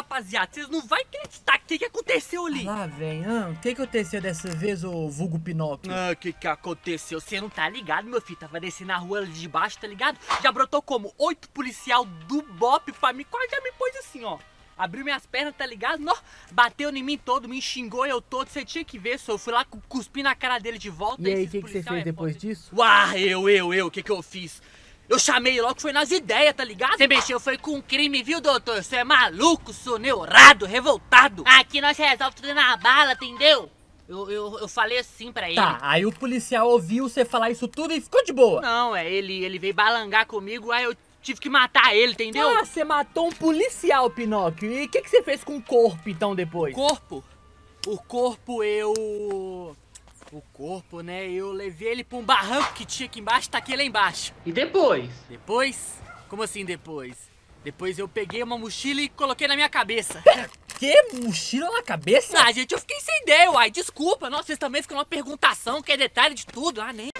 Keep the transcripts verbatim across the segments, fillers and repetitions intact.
rapaziada, vocês não vão acreditar o que, que aconteceu ali. Lá vem, ah, o que que aconteceu dessa vez, ô vulgo Pinóquio? Ah, o que que aconteceu? Você não tá ligado, meu filho? Tava descendo na rua ali de baixo, tá ligado? Já brotou como oito policial do BOPE pra mim, quase já me pôs assim, ó. Abriu minhas pernas, tá ligado? Não, bateu em mim todo, me xingou eu todo. Você tinha que ver, só. Eu fui lá cuspir na cara dele de volta. E aí, o que que você fez depois disso? Uau, eu, eu, eu, o que que eu fiz? Eu chamei logo, foi nas ideias, tá ligado? Você mexeu, foi com crime, viu, doutor? Você é maluco, sou neurado, revoltado. Aqui nós resolvemos tudo na bala, entendeu? Eu, eu, eu falei assim pra ele. Tá, aí o policial ouviu você falar isso tudo e ficou de boa. Não, é, ele, ele veio balangar comigo, aí eu tive que matar ele, entendeu? Ah, você matou um policial, Pinóquio. E o que que você fez com o corpo, então, depois? O corpo? O corpo, eu... O corpo, né, eu levei ele pra um barranco que tinha aqui embaixo, taquei lá embaixo. E depois? Depois? Como assim depois? Depois eu peguei uma mochila e coloquei na minha cabeça. Que? Mochila na cabeça? Ah, gente, eu fiquei sem ideia, uai, desculpa. Nossa, vocês também ficam numa perguntação, que é detalhe de tudo. Ah, nem...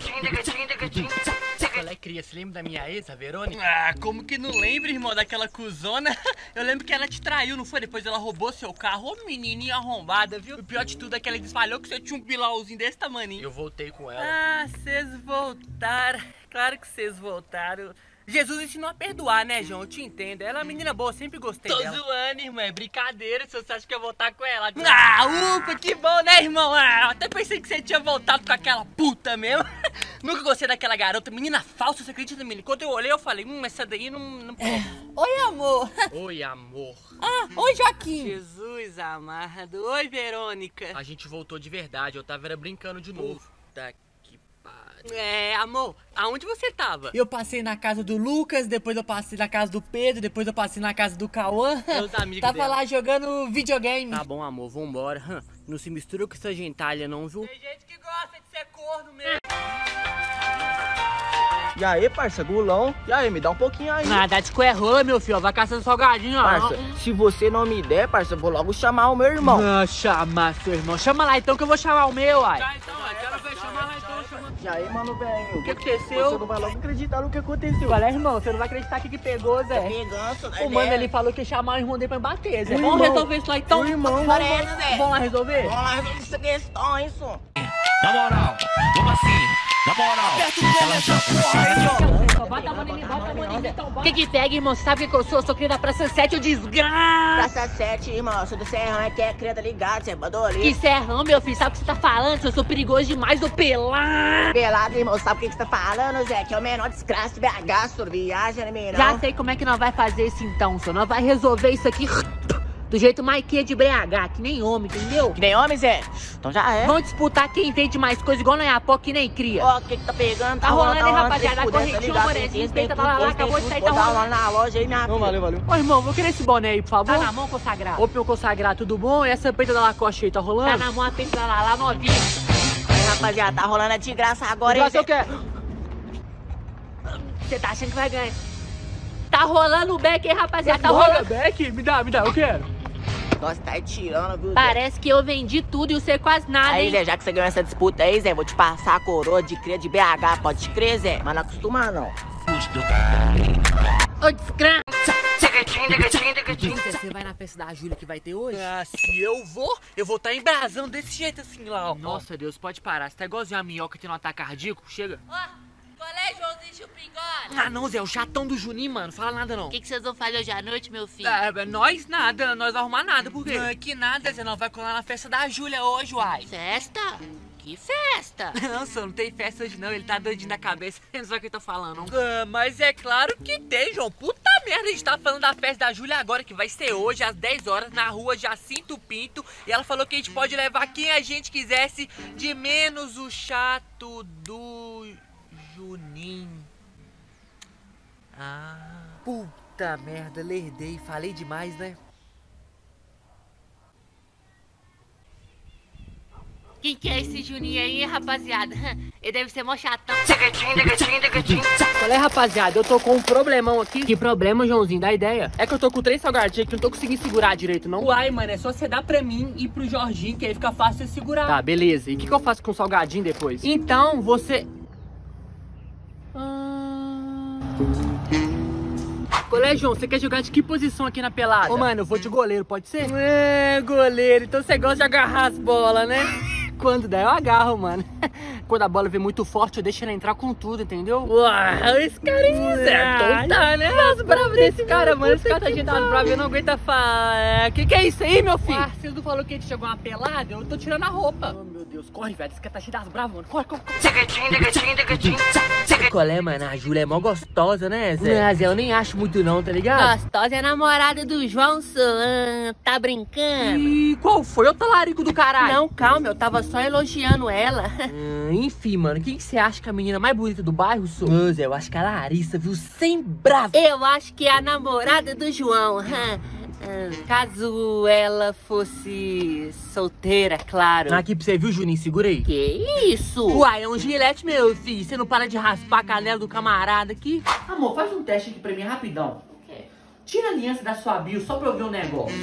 Qual é, cria? Você lembra da minha ex, a Verônica? Ah, como que não lembra, irmão, daquela cuzona? Eu lembro que ela te traiu, não foi? Depois ela roubou seu carro. Ô, menininha arrombada, viu? O pior de tudo é que ela desfalhou que você tinha um bilauzinho desse tamanho. Eu voltei com ela. Ah, vocês voltaram. Claro que vocês voltaram. Jesus ensinou a perdoar, né, João? Eu te entendo. Ela é uma menina boa, sempre gostei dela. Tô zoando, irmão. É brincadeira se você acha que eu vou voltar com ela. Ah, ufa, que bom, né, irmão? Ah, até pensei que você tinha voltado com aquela puta mesmo. Nunca gostei daquela garota. Menina falsa, você acredita, menina? Quando eu olhei, eu falei, hum, essa daí não... não... É. Oi, amor. Oi, amor. Ah, oi, Joaquim. Jesus amado. Oi, Verônica. A gente voltou de verdade. Eu tava era brincando de novo. Tá. É, amor, aonde você tava? Eu passei na casa do Lucas, depois eu passei na casa do Pedro, depois eu passei na casa do Cauã. Meus amigos Tava dela. lá jogando videogame. Tá bom, amor, vambora. Não se mistura com essa gentalha não, viu? Tem gente que gosta de ser corno mesmo. E aí, parça, gulão? E aí, me dá um pouquinho aí. Ah, dá de rola, meu filho, vai caçando salgadinho, ó. Parça, se você não me der, parça, eu vou logo chamar o meu irmão. Ah, chamar seu irmão. Chama lá então que eu vou chamar o meu, ai. Já então, ai, quero ver, chama lá então, chama. E aí, mano, velho? O que aconteceu? Você não vai logo acreditar no que aconteceu. Qual é, irmão? Você não vai acreditar que que pegou, Zé. Vingança, né? O mano ali falou que ia chamar o irmão dele pra me bater, Zé. O Vamos irmão. resolver isso lá então? O irmão. Vamos, vamos lá resolver? Vamos lá resolver essa questão, hein, só. Na moral, como assim? Na moral, ela já... Bota a mão em mim, bota a mão em mim, então bota. O que que pega, irmão? Você sabe o que eu sou? Eu sou cria da Praça sete, eu desgraço. Praça sete, irmão, sou do Serrão, é que é cria, tá ligado? Você mandou ali. Que serrão, meu filho, sabe o que você tá falando? Eu sou perigoso demais, do pelado. Pelado, irmão, sabe o que que você tá falando, Zé? Que é o menor desgraça de B H, senhor, viagem, né, menor? Já sei como é que nós vai fazer isso então, senhor. Nós vai resolver isso aqui do jeito mais que de B H, que nem homem, entendeu? Que nem homem, Zé? Então já é. Vamos disputar quem entende mais coisa, igual não é a pó, que nem cria. Ó, o que que tá pegando? Tá rolando, hein, tá rapaziada? A tem correntinha, ligado, bonezinho, tem respeita, tudo, tá lá, lá, tem acabou de tudo, sair, vou tá dar rolando. lá na loja aí, minha Não, filha. valeu, valeu. Ô, irmão, vou querer esse boné aí, por favor. Tá na mão, consagrado? Ô, meu consagrado, tudo bom? E essa peita da Lacoste aí, tá rolando? Tá na mão a peita da Lala novinha. Aí, rapaziada, tá rolando de graça agora, hein, Igual Zé? eu quero. Você tá achando que vai ganhar? Tá rolando o back, hein, rapaziada? Tá rolando. Beck, me dá, me dá, eu quero. Nossa, tá aí tirando, viu, Zé? Parece que eu vendi tudo e você quase nada, Aí, hein? Zé, já que você ganhou essa disputa aí, Zé, vou te passar a coroa de cria de B H, pode crer, Zé? Mas não acostuma, não. Ô, desgraça. Você vai na festa da Júlia que vai ter hoje? Ah, se eu vou, eu vou estar embrasando desse jeito assim lá, ó. Nossa, Deus, pode parar. Você tá igualzinho a minhoca tendo um ataque cardíaco? Chega. Ó, qual é, Joãozinho Chupingole? Ah, não, Zé, o chatão do Juninho, mano. Fala nada, não. O que, que vocês vão fazer hoje à noite, meu filho? Ah, nós nada, nós vamos arrumar nada, por quê? Ah, que nada, Zé, nós vai colar na festa da Júlia hoje, uai. Festa? Que festa? Não, só não tem festa hoje não, ele tá doidinho na cabeça, não sabe o que eu tô falando. Ah, mas é claro que tem, João. Puta merda, a gente tá falando da festa da Júlia agora, que vai ser hoje, às dez horas, na rua Jacinto Pinto. E ela falou que a gente pode levar quem a gente quisesse, de menos o chato do Juninho. Ah, puta merda, lerdei, falei demais, né? Quem que é esse Juninho aí, rapaziada? Ele deve ser mó chatão. Qual é, rapaziada? Eu tô com um problemão aqui. Que problema, Joãozinho? Dá ideia. É que eu tô com três salgadinhos que eu não tô conseguindo segurar direito, não. Uai, mano, é só você dar pra mim e pro Jorginho, que aí fica fácil você segurar. Tá, beleza. E o que, que eu faço com o salgadinho depois? Então, você... Ah... Qual Qual é, João? Você quer jogar de que posição aqui na pelada? Ô, mano, eu vou de goleiro, pode ser? É, goleiro. Então você gosta de agarrar as bolas, né? Quando der, eu agarro, mano. Quando a bola vem muito forte, eu deixo ela entrar com tudo, entendeu? Uau, esse carinha, Zé. Então tá, né? As bravas desse cara, mano. Esse cara tá agitado bravo, eu não aguento falar. Que que é isso aí, meu filho? Ah, você não falou que a gente jogou uma pelada? Eu tô tirando a roupa. Oh, meu Deus, corre, velho. Esse cara tá cheio das bravas, mano. Corre, corre, corre. Qual é, mano? A Júlia é mó gostosa, né, Zé? Mas eu nem acho muito não, tá ligado? Gostosa é a namorada do João Solan. Tá brincando? E qual foi o talarico do caralho? Não, calma, eu tava só elogiando ela. Hum, enfim, mano, quem que você acha que é a menina mais bonita do bairro, sou? Ô, Zé, eu acho que é a Larissa, viu? Sem bravo. Eu acho que é a namorada do João. Caso ela fosse solteira, claro. Aqui pra você, viu, Juninho? Segura aí. Que isso? Uai, é um gilete, meu filho. Você não para de raspar a canela do camarada aqui? Amor, faz um teste aqui pra mim rapidão. O quê? Tira a aliança da sua bio só pra eu ver o negócio.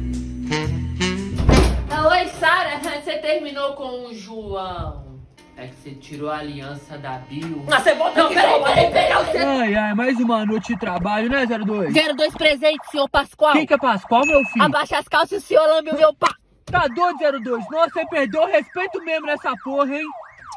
Oi, Sara. Você terminou com o João. É que você tirou a aliança da bio. Ah, você volta. Não, peraí, peraí, peraí. Você... Ai, ai, mais uma noite de trabalho, né, zero dois? zero dois presente, senhor Pascoal. Quem que é Pascoal, meu filho? Abaixa as calças e o senhor lambe o meu pá. Tá doido, zero dois? Nossa, você perdeu o respeito mesmo nessa porra, hein?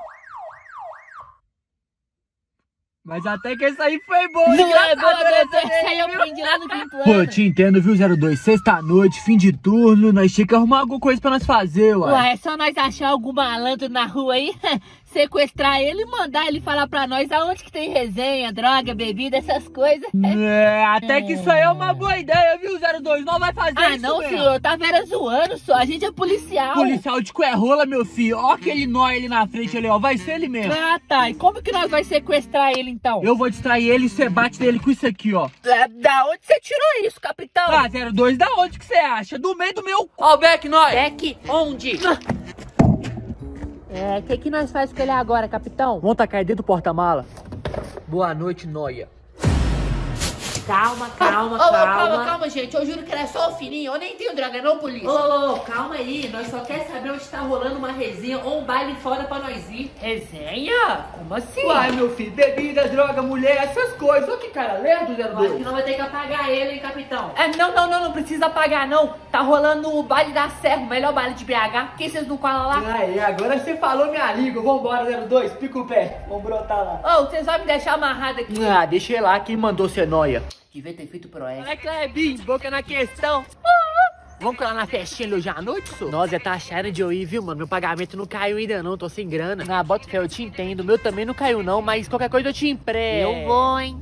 Mas até que essa aí foi boa, hein? Não é boa, essa aí eu aprendi lá no quinto ano. Pô, eu te entendo, viu, zero dois? Sexta-noite, fim de turno, nós tinha que arrumar alguma coisa pra nós fazer, ué. Ué, é só nós achar algum malandro na rua aí, sequestrar ele e mandar ele falar pra nós aonde que tem resenha, droga, bebida, essas coisas. É, até que isso aí é uma boa ideia, viu, zero dois? Não vai fazer ah, isso não, mesmo. senhor, tá vera zoando só, a gente é policial. Policial de cuerrola, meu filho. Ó aquele nó ali na frente ali, ó, vai ser ele mesmo. Ah, tá, e como que nós vai sequestrar ele então? Eu vou distrair ele e você bate nele com isso aqui, ó. Da onde você tirou isso, capitão? Ah, zero dois, da onde que você acha? Do meio do meu... Ó o Beck, nós! Beck, onde? É, o que que nós faz com ele agora, capitão? Vamos tacar ele dentro do porta-mala. Boa noite, Noia. Calma, calma, oh, calma. Oh, calma, calma, gente. Eu juro que ele é só o fininho. Eu nem tenho droga, não, polícia. Ô, oh, oh, calma aí. Nós só quer saber onde tá rolando uma resenha ou um baile fora pra nós ir. Resenha? Como assim? Uai, meu filho. Bebida, droga, mulher, essas coisas. Olha que cara lerdo, zero dois. Acho que não vai ter que apagar ele, hein, capitão? É, não, não, não. Não precisa apagar, não. Tá rolando o baile da Serra, o melhor baile de B H. Por que vocês não colam lá? Aí, agora você falou, minha amiga. Vambora, zero dois. Pica o pé. Vamos brotar lá. Ô, oh, vocês vão me deixar amarrado aqui. Ah, deixa ele lá. Quem mandou ser Noia? Devia ter feito proeste. Olha, Clebinho, boca na questão. Vamos colar na festinha hoje à noite, senhor? Nossa, tá achando de eu ir, viu, mano? Meu pagamento não caiu ainda não, tô sem grana. Ah, bota fé, eu te entendo. O meu também não caiu não, mas qualquer coisa eu te empresto. Eu vou, hein?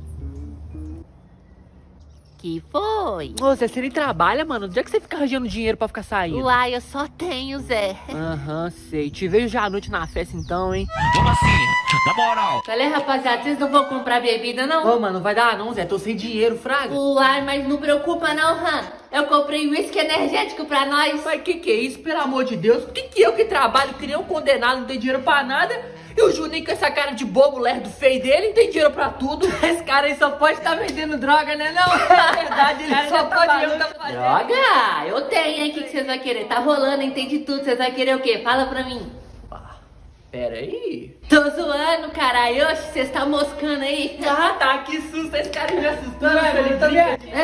Que foi? Nossa, você nem trabalha, mano? Onde é que você fica arranjando dinheiro pra ficar saindo? Uai, eu só tenho, Zé. Aham, uhum, sei. Te vejo já à noite na festa então, hein? Vamos assim, na moral. Falei, rapaziada, vocês não vão comprar bebida, não? Ô, mano, não vai dar não, Zé. Tô sem dinheiro, fraga. Uai, mas não preocupa não, Han. Eu comprei uísque energético pra nós. Mas que que é isso? Pelo amor de Deus. Por que que eu que trabalho, que nem um condenado, não tem dinheiro pra nada? E o Juninho com essa cara de bobo, lerdo feio dele, tem dinheiro pra tudo. Esse cara aí só pode estar tá vendendo droga, né não? Na verdade, ele só pode estar tá fazendo. Droga? Eu tenho, hein? O que, que vocês vão querer? Tá rolando, entendi tudo. Vocês vão querer o quê? Fala pra mim. Ah, pera aí. Tô zoando, caralho. Oxe, vocês tá moscando aí. Ah, tá. Que susto. Esse cara me assustou. Ele também.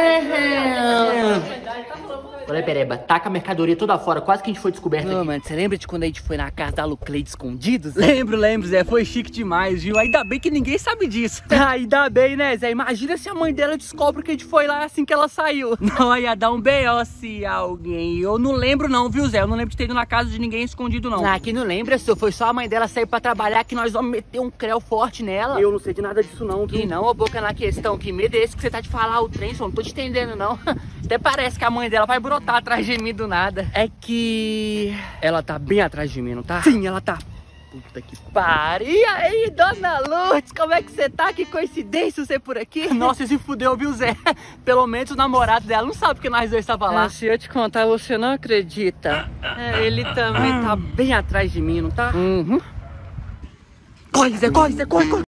Olha, Pereba, taca a mercadoria toda fora, quase que a gente foi descoberto Não, aqui. mano, você lembra de quando a gente foi na casa da Lucleide escondidos? Lembro, lembro, Zé, foi chique demais, viu? Ainda bem que ninguém sabe disso. Ainda bem, né, Zé? Imagina se a mãe dela descobre que a gente foi lá assim que ela saiu. Não, ia dar um B O se alguém... Eu não lembro não, viu, Zé? Eu não lembro de ter ido na casa de ninguém escondido, não. Ah, que não lembra, senhor? Foi só a mãe dela sair pra trabalhar que nós vamos meter um creu forte nela. Eu não sei de nada disso não, viu? Que não, ô boca na questão, que medo é esse que você tá de falar o trem, só não tô te entendendo, não. Até parece que a mãe dela vai brotar atrás de mim do nada. É que... ela tá bem atrás de mim, não tá? Sim, ela tá. Puta que pariu. E aí, dona Lourdes, como é que você tá? Que coincidência você por aqui. Nossa, se fudeu, viu, Zé? Pelo menos o namorado dela não sabe que nós dois estavam lá. Ah, se eu te contar, você não acredita. É, ele também tá bem atrás de mim, não tá? Uhum. Corre, Zé, corre, Zé, corre, corre.